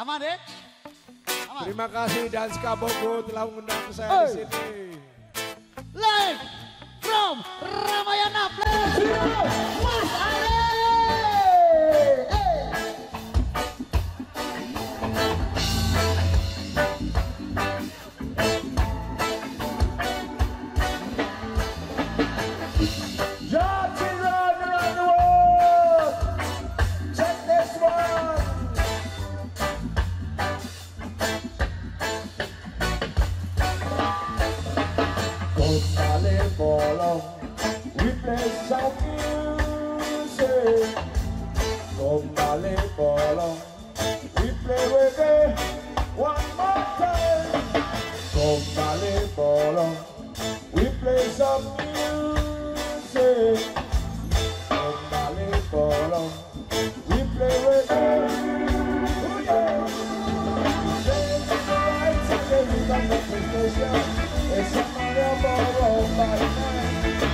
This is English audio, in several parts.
Aman deh? Aman. Terima kasih Danskapogo telah mengundang saya di sini. Live from Ramayana Place. Mas Ale. We play some music. Kembali bolong. We play reggae one more time. Kembali bolong. We play some music. Kembali bolong. We play reggae. Oh yeah. It's a matter of by night.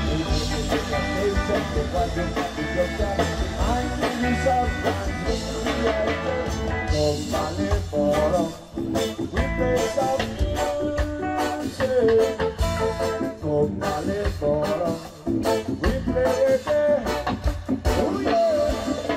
I need you sometimes. Kembali bolong. We play some music. Kembali bolong. We play reggae. Oh yeah.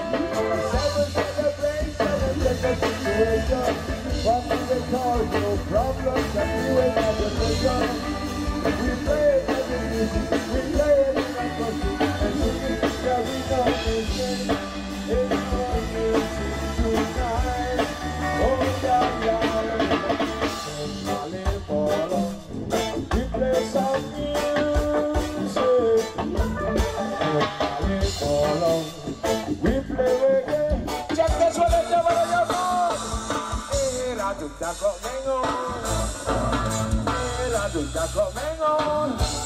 Celebrate the situation. What do they call your problems and you ain't got the vision? We play it every music, we play it in our country, and sing it, yeah, we know this thing. It's our music tonight. Oh yeah, yeah. Kembali bolong. We play some music. Kembali bolong. We play reggae. Check this one out, never on your phone. Radu takok mengon, radu takok mengon,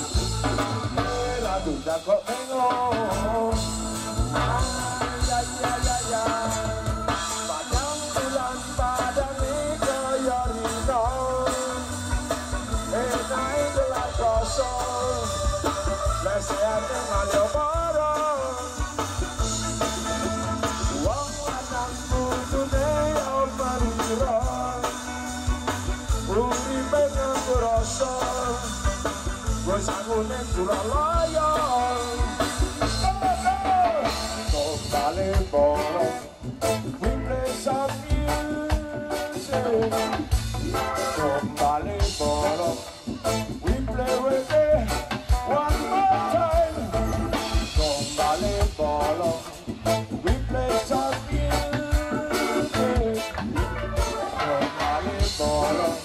radu takok mengon. Ya ya ya ya. Padang bulan padang kaya rino, naik gelas kosong, lesehan dengan yo barang. Wong lanang kudune yo mariro. Uripe nganggo rasa, wis angune Suralaya. Kembali bolong, we play some music. Kembali bolong, we play reggae one more time. Kembali bolong, we play some music. Kembali bolong.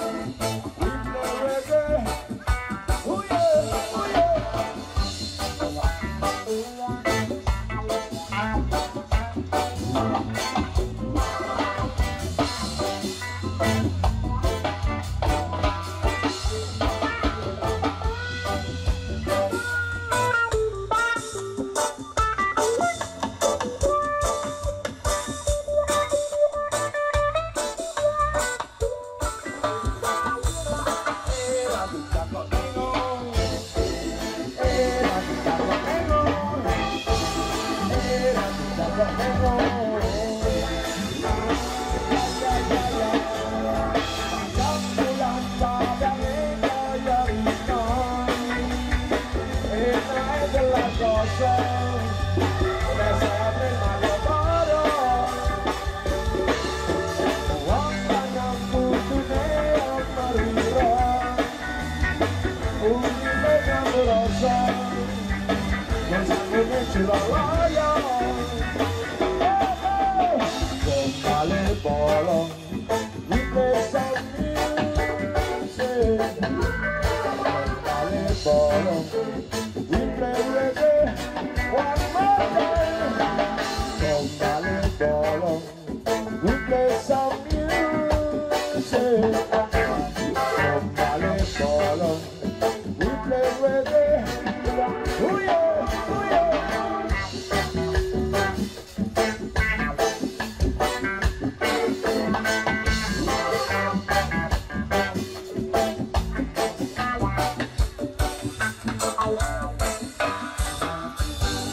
Kembali bolong, we play some music. Kembali bolong, we play reggae one more time. Kembali bolong, we play some music. Kembali bolong, we play reggae. Oh yeah, oh yeah.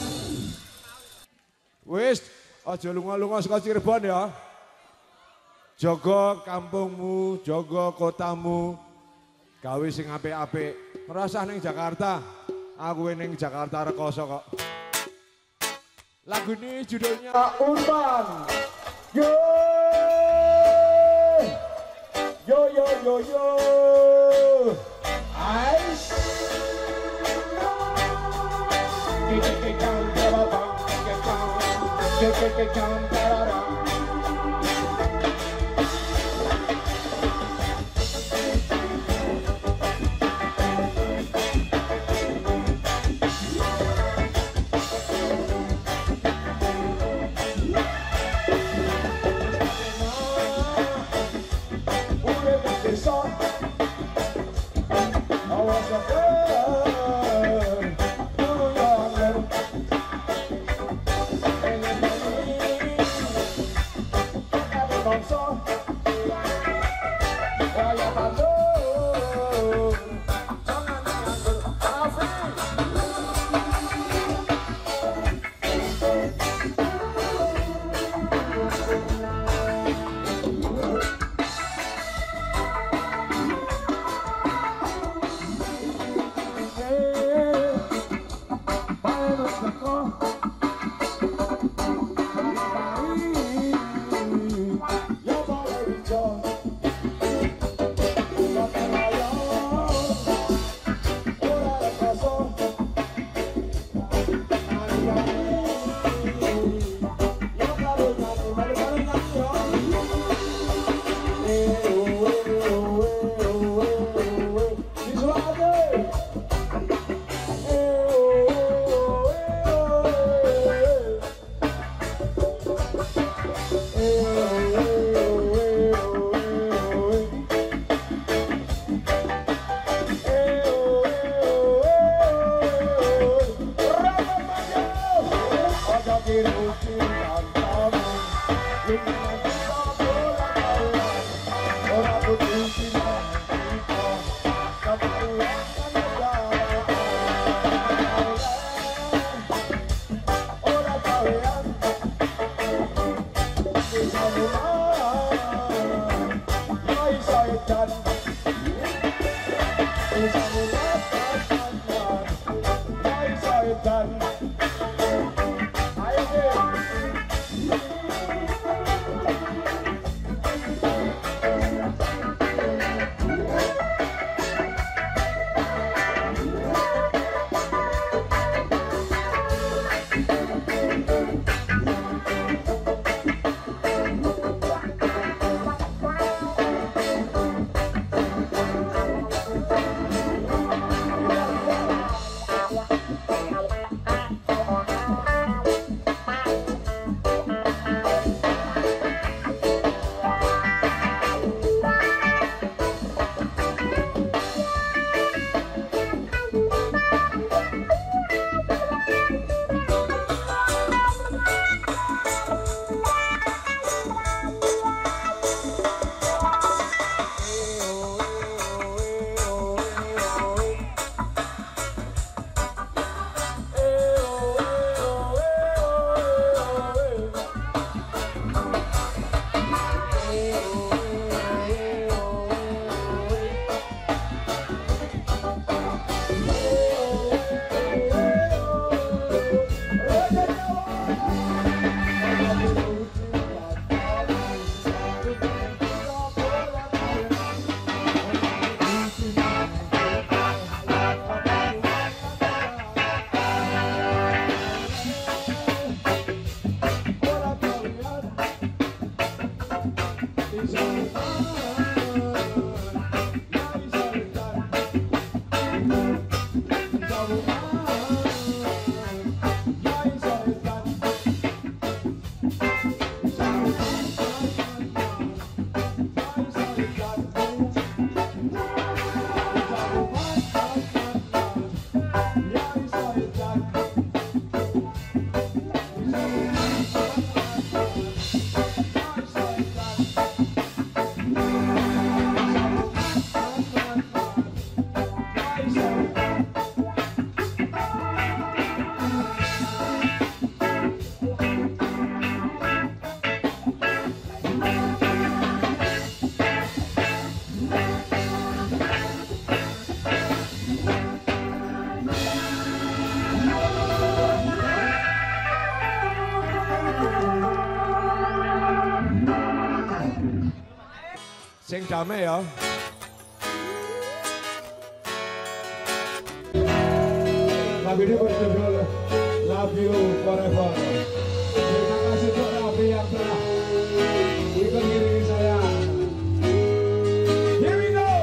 Wis, aja lunga-lunga saka Cirebon ya. Jogo kampungmu, jogo kotamu, gawe sing apik-apik. Merasa ning Jakarta, aku ning Jakarta rekoso kok. Lagu ini judulnya Urban. Yo, yo, yo, yo, yo. Ice. damai ya. Lagu ini berjudul Love You Forever. Terima kasih untuk Raffi yang telah ikut ngiringi saya. Here we go.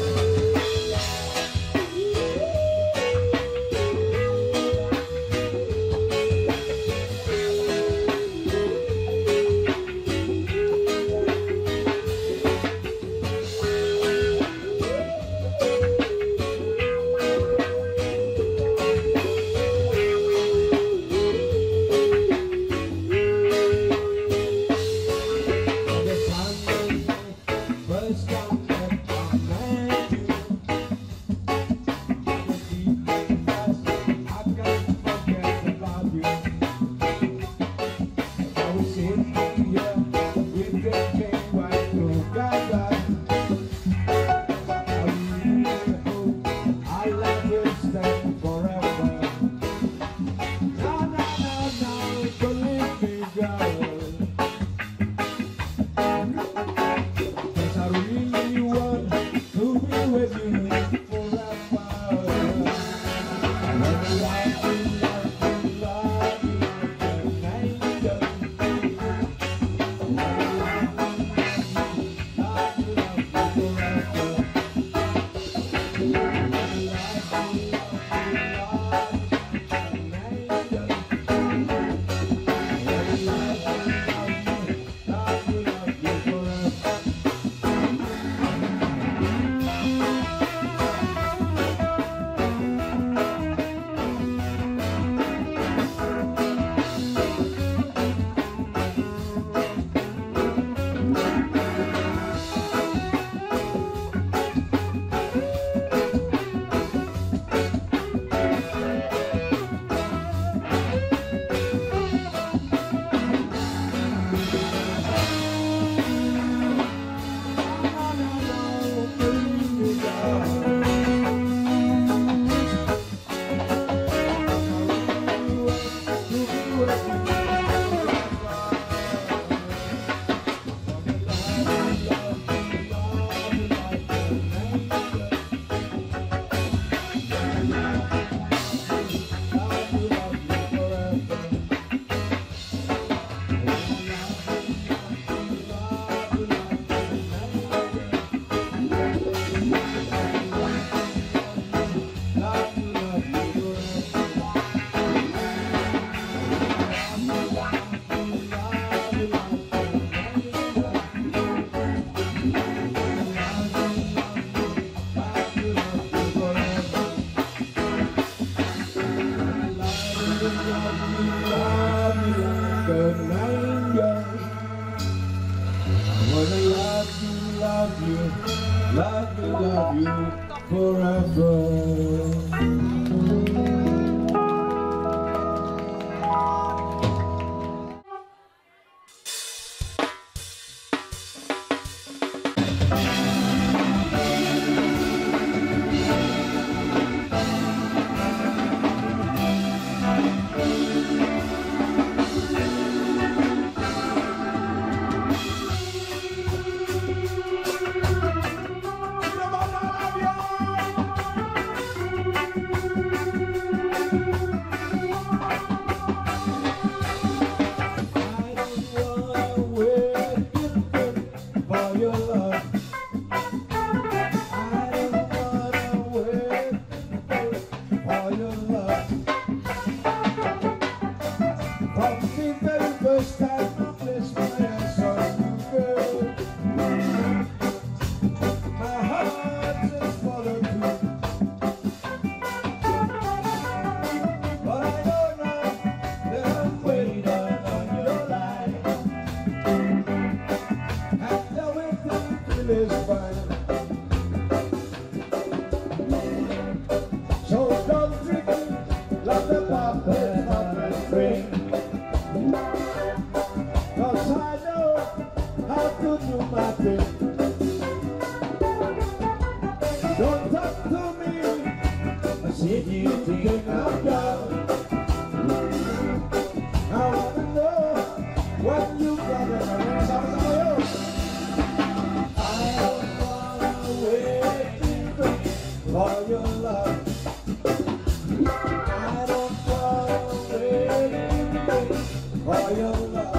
Love you forever. waiting for your love. I don't wanna wait for your love.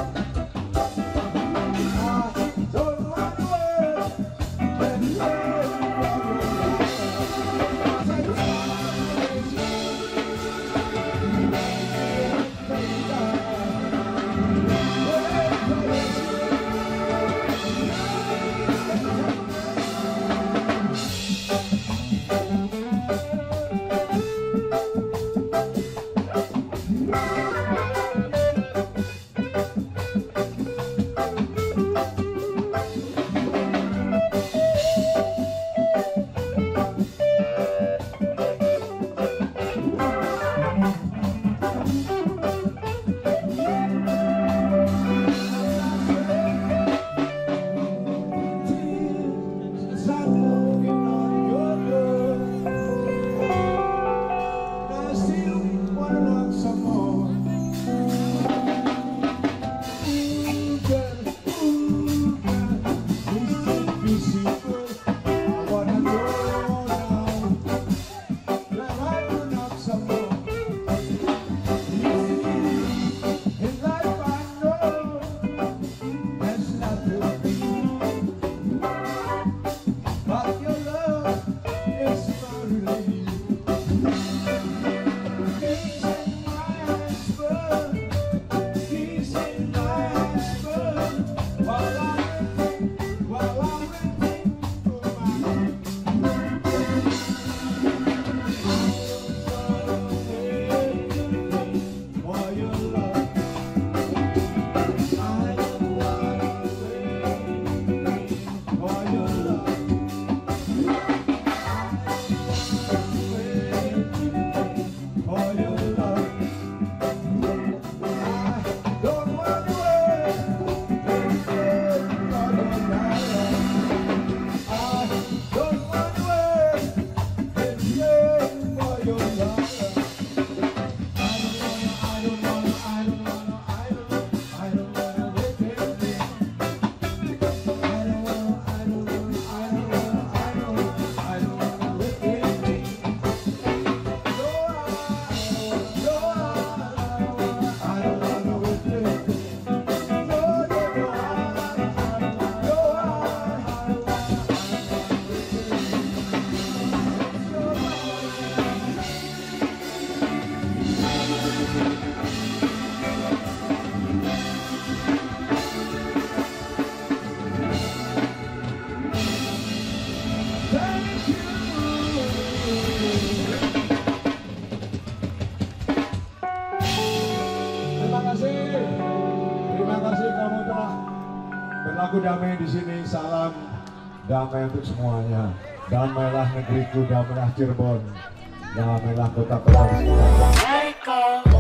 Terima kasih kamu telah berlaku damai di sini. Salam damai untuk semuanya. Damailah negeriku, damailah Cirebon, damailah kota-kota di sekitar.